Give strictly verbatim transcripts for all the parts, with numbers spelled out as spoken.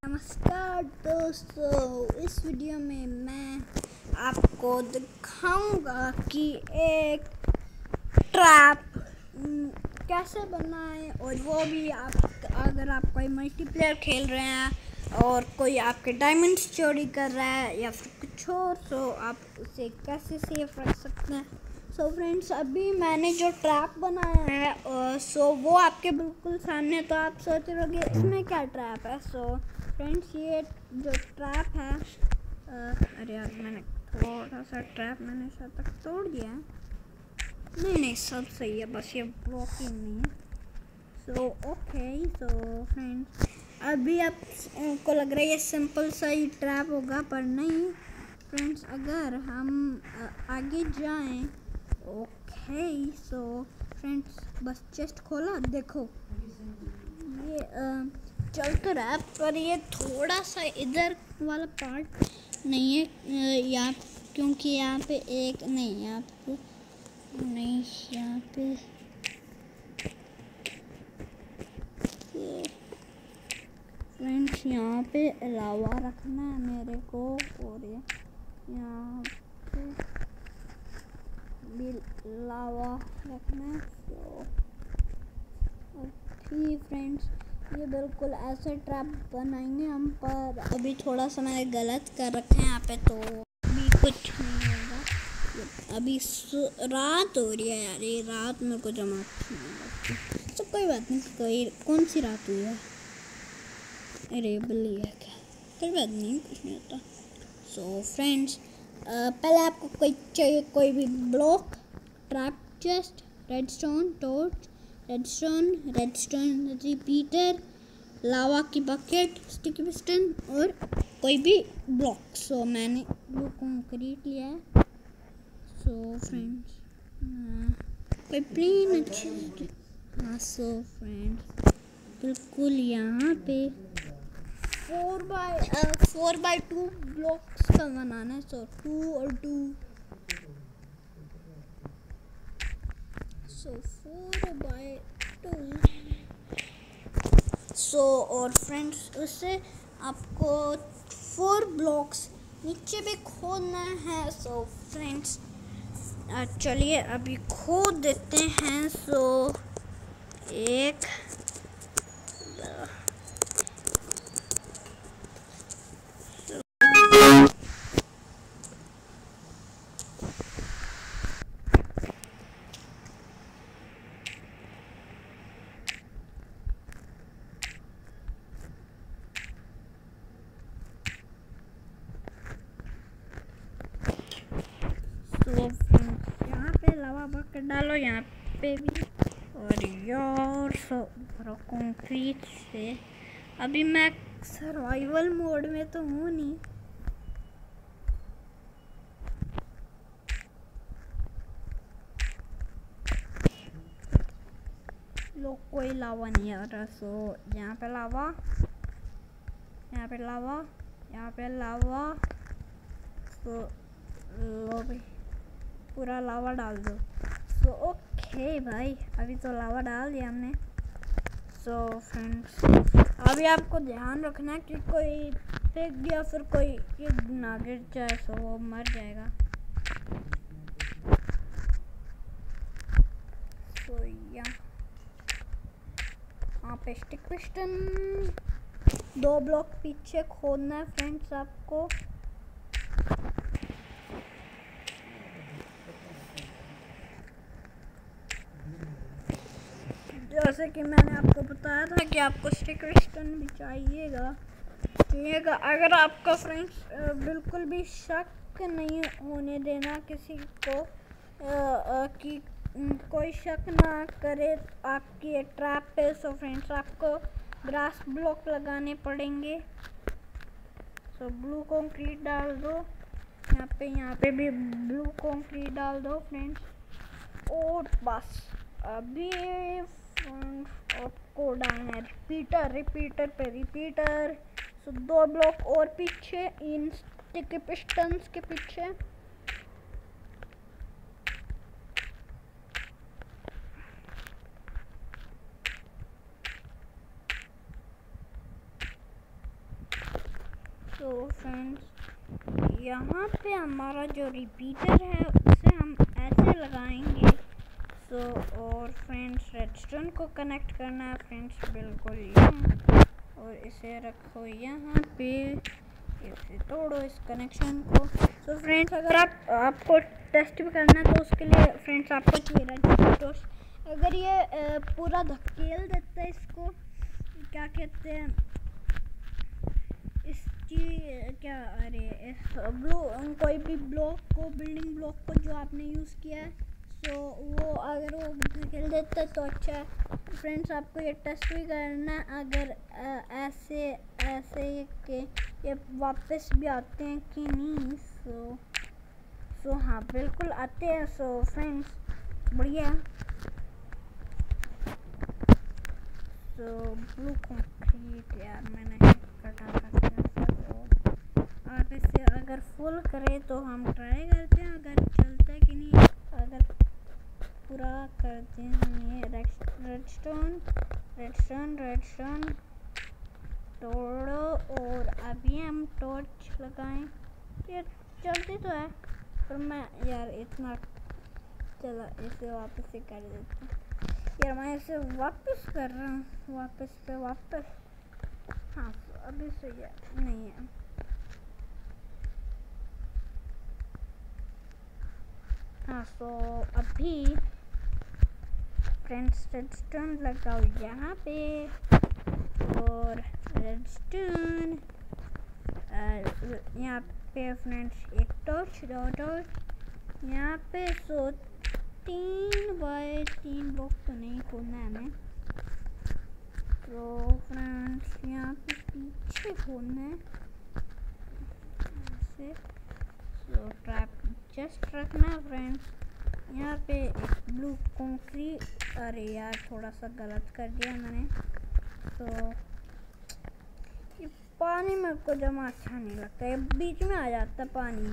नमस्कार दोस्तों, इस वीडियो में मैं आपको दिखाऊंगा कि एक ट्रैप कैसे बनाएं, और वो भी आप अगर आप कोई मल्टीप्लेयर खेल रहे हैं और कोई आपके डायमंड्स चोरी कर रहा है या फिर कुछ और, तो आप उसे कैसे सेफ रख सकते हैं। सो फ्रेंड्स, अभी मैंने जो ट्रैप बनाया है सो वो आपके बिल्कुल सामने। तो आप सोच रहे होंगे इसमें क्या ट्रैप है। सो फ्रेंड्स, ये जो ट्रैप है आ, अरे यार, मैंने थोड़ा सा ट्रैप मैंने शायद तक तोड़ दिया है। नहीं नहीं सब सही है, बस ये ब्लॉकिंग नहीं है। सो ओके, सो फ्रेंड्स, अभी आपको लग रहा है ये सिंपल सा ही ट्रैप होगा, पर नहीं फ्रेंड्स। अगर हम आगे जाएं, ओके सो फ्रेंड्स, बस चेस्ट खोला, देखो ये चल तो रहा है, पर ये थोड़ा सा इधर वाला पार्ट नहीं है यहाँ, क्योंकि यहाँ पे एक नहीं, यहाँ पे नहीं, यहाँ पे फ्रेंड्स यहाँ पे लावा रखना है मेरे को, और ये यहाँ पे भी लावा रखना है। तो अभी फ्रेंड्स, ये बिल्कुल ऐसे ट्रैप बनाएंगे हम, पर अभी थोड़ा सा मैंने गलत कर रखा है यहाँ पे, तो अभी कुछ नहीं होगा। अभी रात हो रही है यार, ये रात में कुछ जमा नहीं लगती। तो कोई बात नहीं, कोई कौन सी रात हुई है, अरे बिल्ली है क्या, कोई बात नहीं, कुछ नहीं होता। सो फ्रेंड्स, पहले आपको कोई चाहिए, कोई भी block, trap chest, redstone torch, redstone redstone repeater, lava की बकेट, स्टिकी पिस्टन और कोई भी ब्लॉक। सो मैंने ब्लू कंक्रीट लिया है। सो फ्रेंड्स, कोई प्लेन अच्छी, हाँ। सो फ्रेंड्स, बिल्कुल यहाँ पे four by four by two blocks का बनाना है। सो टू और two, so four by two. So और फ्रेंड्स, उससे आपको फोर ब्लॉक्स नीचे भी खोदना है। सो फ्रेंड्स, चलिए अभी खोद देते हैं। सो एक तो फ्रेंड्स, यहाँ पे लावा बकेट डालो, यहाँ पे भी, और यार सब कंक्रीट से। अभी मैं सर्वाइवल मोड में तो हूँ नहीं, लोग कोई लावा नहीं आ रहा। सो यहाँ पे लावा, यहाँ पे लावा, यहाँ पे लावा। तो लो भाई, पूरा लावा डाल दो। सो ओके भाई, अभी तो लावा डाल दिया हमने। सो फ्रेंड्स, अभी आपको ध्यान रखना है कि कोई फेंक दिया फिर कोई ये ना गिर जाए, सो वो मर जाएगा। सो यहाँ पे स्टिक पिस्टन दो ब्लॉक पीछे खोदना है फ्रेंड्स आपको। जैसे कि मैंने आपको बताया था कि आपको स्टिक पिस्टन भी चाहिएगा चाहिएगा अगर आपका फ्रेंड्स बिल्कुल भी शक नहीं होने देना किसी को, आ, कि कोई शक ना करे आपकी ट्रैप पे। सो फ्रेंड्स, आपको ग्रास ब्लॉक लगाने पड़ेंगे। सो ब्लू कंक्रीट डाल दो यहाँ पे, यहाँ पे भी ब्लू कंक्रीट डाल दो फ्रेंड्स, और बस अभी आपको डालना है रिपीटर, रिपीटर पे रिपीटर। सो दो ब्लॉक और पीछे इन स्टिकी पिस्टन्स के पीछे। तो फ्रेंड्स यहाँ पे हमारा जो रिपीटर है उसे हम ऐसे लगाएंगे। सो so, और फ्रेंड्स रेडस्टोन को कनेक्ट करना है फ्रेंड्स, बिल्कुल यूँ, और इसे रखो यहाँ पे, इसे तोड़ो इस कनेक्शन को। सो so, फ्रेंड्स अगर आप आपको टेस्ट भी करना है तो उसके लिए फ्रेंड्स आपको चाहिए रेडस्टोन। अगर ये आ, पूरा धकेल देता है इसको, क्या कहते हैं इसकी, क्या, अरे इस ब्लू कोई भी ब्लॉक को, बिल्डिंग ब्लॉक को जो आपने यूज़ किया है, सो वो अगर वो धकेल देता है तो अच्छा है। फ्रेंड्स आपको ये टेस्ट भी करना है अगर आ, ऐसे ऐसे के ये वापस भी आते हैं कि नहीं। सो सो हाँ बिल्कुल आते हैं। सो फ्रेंड्स बढ़िया। सो ब्लू कंक्रीट यार मैंने कटा रखा है, तो आप इसे अगर फुल करें तो हम ट्राई करते हैं अगर चलता है कि नहीं। अगर पूरा करते हैं ये रेडस्टोन रेडस्टोन रेडस्टोन तोड़ो, और अभी हम टॉर्च लगाएं। ये चलती तो है पर मैं यार इतना, चला इसे वापस से कर देता हूँ यार, मैं इसे वापस कर रहा हूँ, वापस पे वापस। हाँ अभी से ये नहीं है। हाँ तो अभी फ्रेंड्स रेडस्टोन लगाओ यहाँ पे, और रेडस्टोन यहाँ पे फ्रेंड्स एक टॉर्च, दो टॉर्च यहाँ पे। सो तीन बाय तीन ब्लॉक तो नहीं खोलना है हमें, तो फ्रेंड्स यहाँ पे पीछे खोलना है ऐसे। सो ट्रैप जस्ट रखना है फ्रेंड्स। यहाँ पे एक ब्लू कंक्रीट, अरे यार थोड़ा सा गलत कर दिया मैंने। तो ये पानी मेरे को जमा अच्छा नहीं लगता, ये बीच में आ जाता है पानी।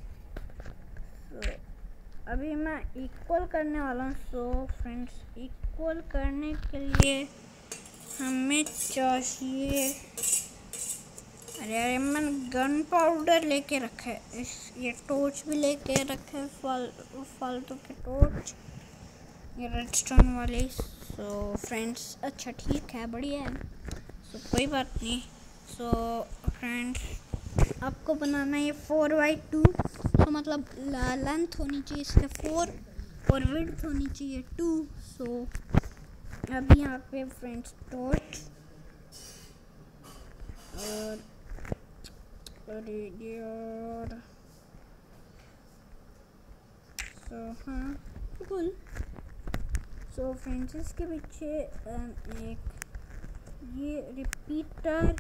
तो अभी मैं इक्वल करने वाला हूँ। सो फ्रेंड्स इक्वल करने के लिए हमें चाहिए, अरे अरे मैंने गन पाउडर लेके रखा है, इस ये टॉर्च भी लेके रखा है, फाल फालतू के टॉर्च ये रेडस्टोन वाले। सो फ्रेंड्स अच्छा ठीक है, बढ़िया है। सो कोई बात नहीं। सो फ्रेंड्स आपको बनाना है ये फोर बाई टू, तो मतलब लेंथ होनी चाहिए इसके फोर और विड्थ होनी चाहिए टू। सो अभी यहाँ पे फ्रेंड्स टॉर्च और अरे यार, सो हाँ बिल्कुल। सो फ्रेंड्स इसके पीछे एक ये रिपीटर,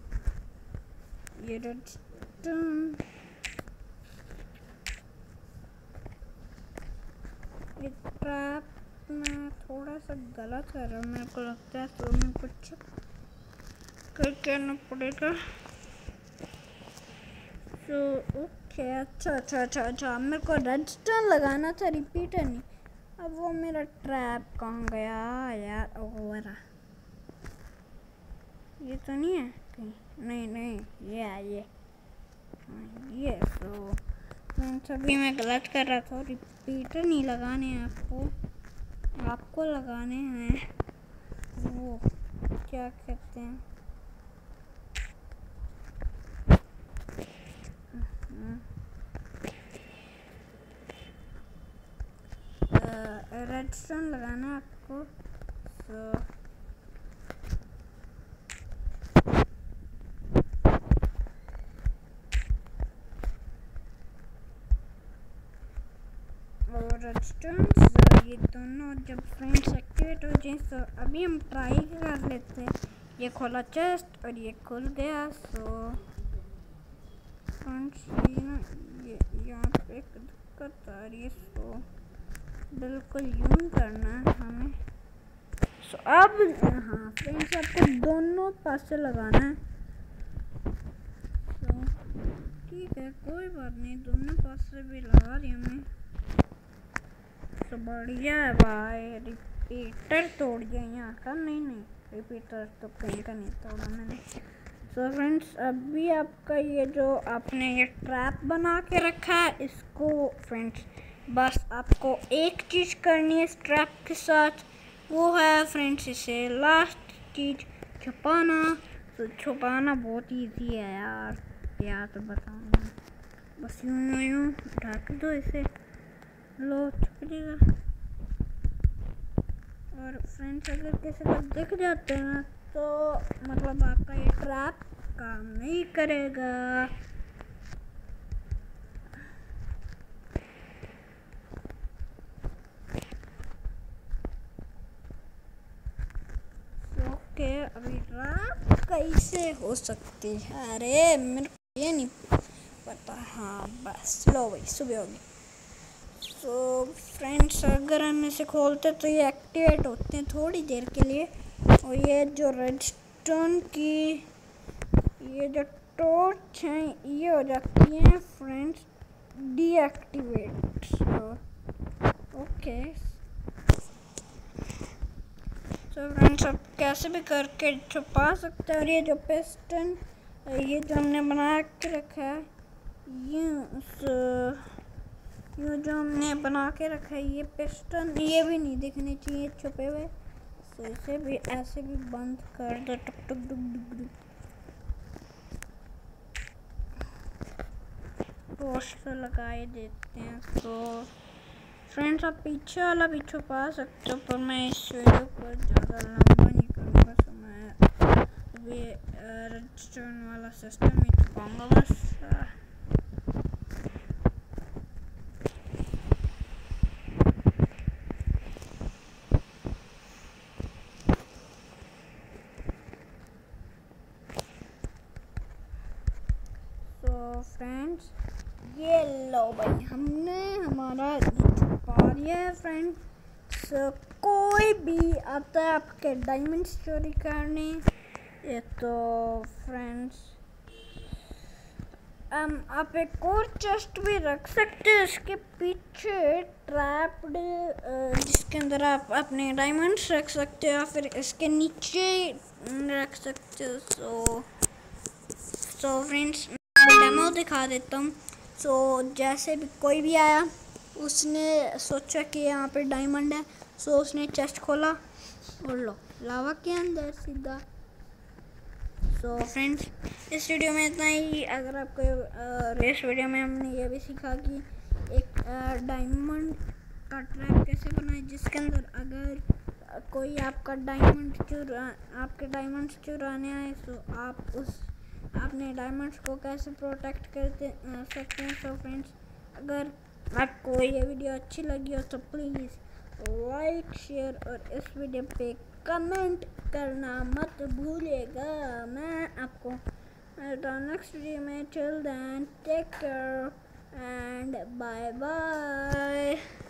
ये रेडस्टोन, ये ट्रैप मैं थोड़ा सा गलत कर रहा हूँ मेरे को लगता है, तो मैं कुछ करके आना पड़ेगा। तो ओके अच्छा अच्छा अच्छा अच्छा मेरे को रेडस्टोन लगाना था, रिपीटर नहीं। अब वो मेरा ट्रैप कहाँ गया यार, ओवर ये तो नहीं है कहीं, नहीं नहीं ये है ये ये। तो फ्रेंड्स अभी मैं गलत कर रहा था, रिपीटर नहीं लगाने हैं आपको, आपको लगाने हैं वो क्या कहते हैं, रेडस्टोन लगाना है आपको। सो और रेडस्टोन ये दोनों जब फ्रेंड्स एक्टिवेट हो जाए, तो अभी हम ट्राई कर लेते हैं। ये खोला चेस्ट और ये खुल गया। सो फ्रेंड्स ये ना ये यहाँ पे एक दिक्कत आ रही है, सो बिल्कुल यूं करना है हमें। सो अब हाँ फ्रेंड्स आपको दोनों पास से लगाना है। सो ठीक है कोई बात नहीं, दोनों पास से भी लगा दिया मैं। तो बढ़िया है भाई, रिपीटर तोड़ दिया यहाँ का, नहीं नहीं रिपीटर तो कहीं का नहीं तोड़ा मैंने। सो फ्रेंड्स अभी आपका ये जो आपने ये ट्रैप बना के रखा है, इसको फ्रेंड्स बस आपको एक चीज़ करनी है इस ट्रैप के साथ, वो है फ्रेंड्स इसे लास्ट चीज़ छुपाना। तो छुपाना बहुत इजी है यार, क्या तो बताऊँ, बस यूँ यूँ यूँ ढक दो इसे, लो छुप जाएगा। और फ्रेंड्स अगर किसी को दिख जाते हैं तो मतलब आपका ये ट्रैप काम नहीं करेगा। ओके अभी ट्रैप कैसे हो सकती है, अरे मेरे को ये नहीं पता। हाँ बस लो भाई सुबह होगी। तो फ्रेंड्स अगर हम इसे खोलते तो ये एक्टिवेट होते हैं थोड़ी देर के लिए, और ये जो रेडस्टोन की ये जो टॉर्च हैं ये हो जाती हैं फ्रेंड्स डीएक्टिवेट। ओके तो फ्रेंड्स अब कैसे भी करके छुपा सकते हैं। और ये जो पिस्टन ये जो हमने बना के रखा है, ये ये जो हमने बना के रखा है ये पिस्टन, ये भी नहीं दिखने चाहिए छुपे हुए। तो इसे भी ऐसे भी बंद कर दो, टुक टुक डुक डुक डुक पोस्टर लगाए देते हैं। तो फ्रेंड्स आप पीछे वाला भी छुपा सकते हो, पर मैं इस वीडियो को ज़्यादा लंबा नहीं करूँगा, तो मैं अभी रेडस्टोन वाला सिस्टम ही छुपाऊँगा बस। तो फ्रेंड्स ये लो भाई हमने हमारा छुपा दिया है फ्रेंड्स। कोई भी आता है आपके डायमंड्स चोरी करने, ये तो फ्रेंड्स um, आप एक और चेस्ट भी रख सकते हैं इसके पीछे ट्रैप्ड, जिसके अंदर आप अपने डायमंड्स रख सकते हो, या फिर इसके नीचे रख सकते हो। सो सो फ्रेंड्स डेमो दिखा देता हूँ। सो so, जैसे भी कोई भी आया उसने सोचा कि यहाँ पे डायमंड है, सो so, उसने चेस्ट खोला और लो लावा के अंदर सीधा। सो so, फ्रेंड्स इस वीडियो में इतना ही। अगर आपको इस वीडियो में हमने ये भी सीखा कि एक डायमंड का ट्रैप कैसे बनाए, जिसके अंदर अगर कोई आपका डायमंड चुरा आपके डायमंड्स चुराने आए तो आप उस अपने डायमंड्स को कैसे प्रोटेक्ट करते सकते हैं। सो फ्रेंड्स अगर आपको ये वीडियो अच्छी लगी हो तो प्लीज़ लाइक शेयर और इस वीडियो पे कमेंट करना मत भूलिएगा। मैं आपको नेक्स्ट वीडियो में, till then take care and bye bye.